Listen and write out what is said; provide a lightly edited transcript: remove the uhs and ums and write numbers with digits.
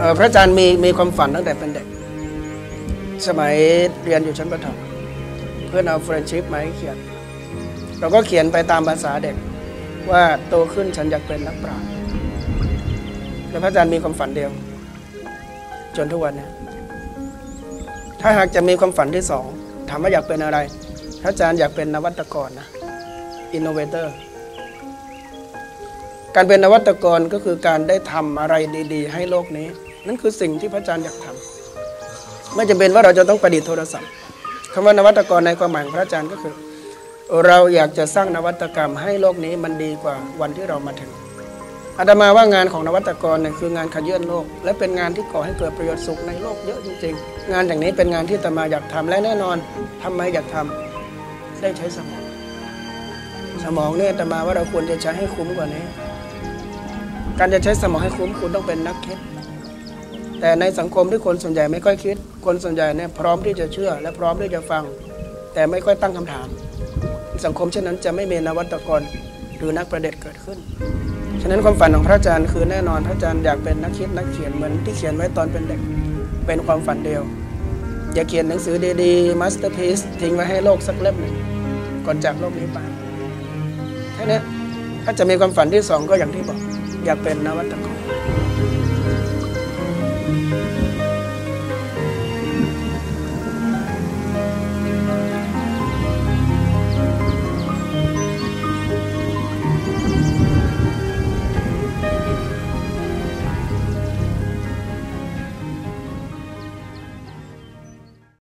พระอาจารย์มีความฝันตั้งแต่เป็นเด็กสมัยเรียนอยู่ชั้นประถมเพื่อนเอาเฟรนชิพมาให้เขียนเราก็เขียนไปตามภาษาเด็กว่าโตขึ้นฉันอยากเป็นนักปราชญ์แล้วพระอาจารย์มีความฝันเดียวจนทุกวันนี้ถ้าหากจะมีความฝันที่สองถามว่าอยากเป็นอะไรพระอาจารย์อยากเป็นนวัตกรนะอินโนเวเตอร์การเป็นนวัตกรก็คือการได้ทำอะไรดีๆให้โลกนี้นั่นคือสิ่งที่พระอาจารย์อยากทำไม่จำเป็นว่าเราจะต้องประดิษฐ์โทรศัพท์คำว่านวัตกรในความหมายของพระอาจารย์ก็คือเราอยากจะสร้างนวัตกรรมให้โลกนี้มันดีกว่าวันที่เรามาถึงอาตมาว่างานของนวัตกรเนี่ยคืองานขยื่นโลกและเป็นงานที่ก่อให้เกิดประโยชน์สุขในโลกเยอะจริงๆงานอย่างนี้เป็นงานที่อาตมาอยากทำและแน่นอนทำไมอยากทำได้ใช้สมองเนี่ยอาตมาว่าเราควรจะใช้ให้คุ้มกว่านี้การจะใช้สมองให้คุ้มคุณต้องเป็นนักคิดแต่ในสังคมที่คนส่วนใหญ่ไม่ค่อยคิดคนส่วนใหญ่เนี่ยพร้อมที่จะเชื่อและพร้อมที่จะฟังแต่ไม่ค่อยตั้งคำถามสังคมเช่นนั้นจะไม่มีนวัตกรหรือนักประดิษฐ์เกิดขึ้นฉะนั้นความฝันของพระอาจารย์คือแน่นอนพระอาจารย์อยากเป็นนักคิดนักเขียนเหมือนที่เขียนไว้ตอนเป็นเด็กเป็นความฝันเดียวอย่าเขียนหนังสือดีๆมาสเตอร์พีซทิ้งไว้ให้โลกสักเล่มหนึ่งก่อนจากโลกนี้ไปแค่นี้ถ้าจะมีความฝันที่สองก็อย่างที่บอกอยากเป็นนวัตกร